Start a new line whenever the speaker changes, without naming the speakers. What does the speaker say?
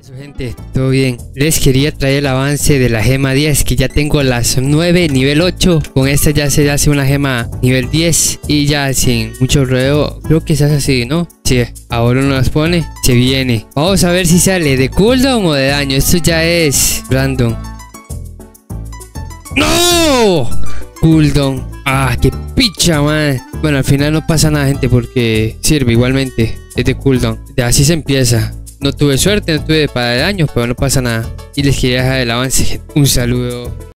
Eso, gente, todo bien. Les quería traer el avance de la gema 10, que ya tengo las 9 nivel 8. Con esta ya se hace una gema nivel 10 y ya sin mucho ruido. Creo que se hace así, ¿no? Sí, ahora uno las pone, se viene. Vamos a ver si sale de cooldown o de daño. Esto ya es random. ¡No! Cooldown. Ah, qué picha, man. Bueno, al final no pasa nada, gente, porque sirve igualmente. Es de cooldown. Así se empieza. No tuve suerte, no tuve para daño, pero no pasa nada. Y les quería dejar el avance. Un saludo.